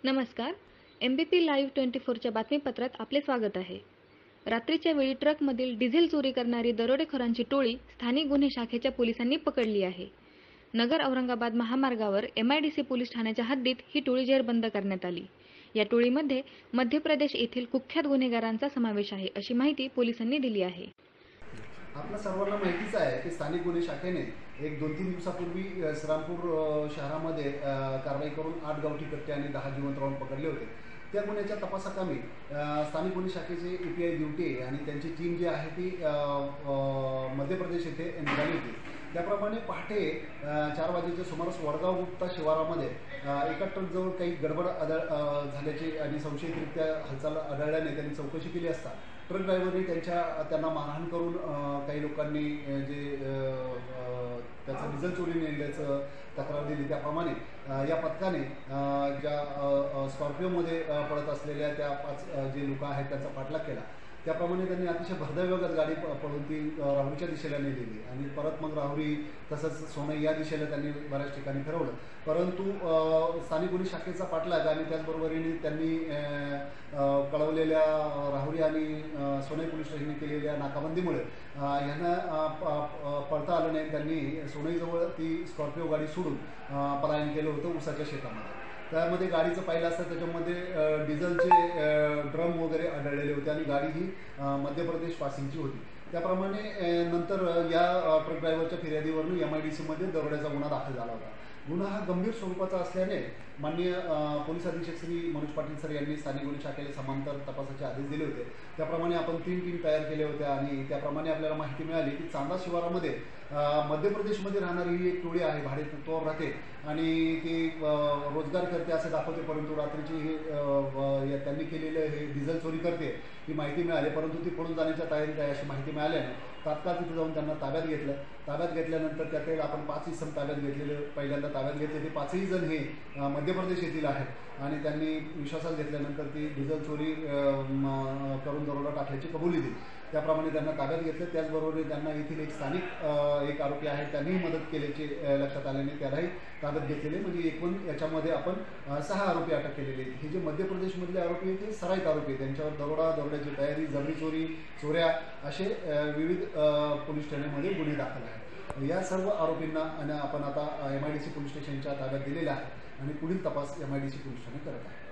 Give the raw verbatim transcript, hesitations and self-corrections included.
नमस्कार. M B P live twenty फोरच्या बातमीपत्रात आपले स्वागत आहे. रात्रीच्या वेळी ट्रकमधील डिझेल चोरी करणारी दरोडेखोरांची टोळी स्थानिक गुन्हे शाखेच्या पोलिसांनी पकडली आहे. नगर औरंगाबाद महामार्गावर M I D C police ठाण्याच्या हद्दीत ही टोळी जेरबंद करण्यात आली. या टोळीमध्ये मध्य प्रदेश येथील कुख्यात गुन्हेगारांचा समावेश आहे, अशी माहिती पोलिसांनी दिली आहे. आपल्या सर्वांना माहितीच आहे की स्थानिक गुन्हे शाखेने एक दोन तीन दिवसापूर्वी श्रीरामपूर शहरामध्ये कारवाई करून आठ गावठी कट्टे आणि दहा जिवंत राऊंड पकडले होते. त्या गुन्ह्याच्या तपासाकामी स्थानिक गुन्हे शाखेचे ए पी आय ड्युटी आणि त्यांची टीम जी आहे ती मध्य प्रदेश येथे निघाली होती. त्याप्रमाणे पहाटे चार वाजेच्या सुमारास वडगाव गुप्ता शिवारामध्ये एका ट्रकजवळ काही गडबड आढळ झाल्याची आणि संशयितरित्या हालचाल आढळल्याने त्यांनी चौकशी केली असता ट्रक ड्रायव्हरने त्यांच्या त्यांना मारहाण करून काही लोकांनी जे त्याचं डिझेल चोरी नेल्याचं तक्रार दिली. त्याप्रमाणे या पथकाने ज्या स्कॉर्पिओमध्ये पळत असलेल्या त्या पाच जे लोक आहेत त्यांचा पाठलाग केला. त्याप्रमाणे त्यांनी अतिशय भरधावेगात गाडी पळून ती राहुरीच्या दिशेला नेलेली आणि परत मग राहुरी तसंच सोनई या दिशेला त्यांनी बऱ्याच ठिकाणी फिरवलं. परंतु स्थानिक गुन्हे शाखेचा पाठलाग आणि त्याचबरोबरीने त्यांनी कळवलेल्या राहुरी आणि सोनई पोलीस स्टेशनने केलेल्या नाकाबंदीमुळे यांना पळता आलं नाही. त्यांनी सोनईजवळ ती स्कॉर्पिओ गाडी सोडून पलायन केलं होतं ऊसाच्या शेतामध्ये. त्यामध्ये गाडीचं पाहिलं असतं त्याच्यामध्ये डिझेलचे ड्रम वगैरे आढळलेले होते आणि गाडी ही मध्य प्रदेश पासिंगची होती. त्याप्रमाणे नंतर या ट्रक ड्रायव्हरच्या फिर्यादीवरून एम आय डी सीमध्ये दरोड्याचा गुन्हा दाखल झाला होता. गुन्हा हा गंभीर स्वरूपाचा असल्याने माननीय पोलीस अधीक्षक श्री मनोज पाटील सर यांनी स्थानिक गुन्हे शाखेला समांतर तपासाचे आदेश दिले होते. त्याप्रमाणे आपण तीन टीम तयार केल्या होत्या आणि त्याप्रमाणे आपल्याला माहिती मिळाली की चांदा शिवारामध्ये मध्य प्रदेशमध्ये राहणारी ही एक टोळी आहे, भाडे तत्वावर राहते आणि ती रोजगार करते असे दाखवते. परंतु रात्रीची हे त्यांनी केलेलं हे डिझेल चोरी करते ही माहिती मिळाली. परंतु ती पळून जाण्याच्या तयारीत आहे अशी माहिती मिळाल्याने तात्काळ तिथे जाऊन त्यांना ताब्यात घेतलं. ताब्यात घेतल्यानंतर त्यातील आपण पाच इसम ताब्यात घेतलेले पहिल्यांदा ताब्यात घेतले. ते पाचही जण हे मध्य प्रदेश येथील आहेत आणि त्यांनी विश्वासात घेतल्यानंतर ती डिझेल चोरी करून दरोडा टाकल्याची कबुली दिली. त्याप्रमाणे त्यांना ताब्यात घेतलं. त्याचबरोबर त्यांना येथील एक स्थानिक एक आरोपी आहे त्यांनीही मदत केल्याचे लक्षात आल्याने त्यालाही ताब्यात घेतलेले. म्हणजे एकूण याच्यामध्ये आपण सहा आरोपी अटक केलेले आहेत. हे जे मध्य प्रदेशमधले आरोपी आहेत ते सराईत आरोपी आहेत. त्यांच्यावर दरोडा, दरोड्याची तयारी, जमिनी चोरी, चोऱ्या असे विविध पोलीस ठाण्यामध्ये गुन्हे दाखल आहेत. या सर्व आरोपींना आपण आता M I D C police स्टेशनच्या ताब्यात दिलेला आहे आणि पुढील तपास M I D C police ठाणे करत आहे.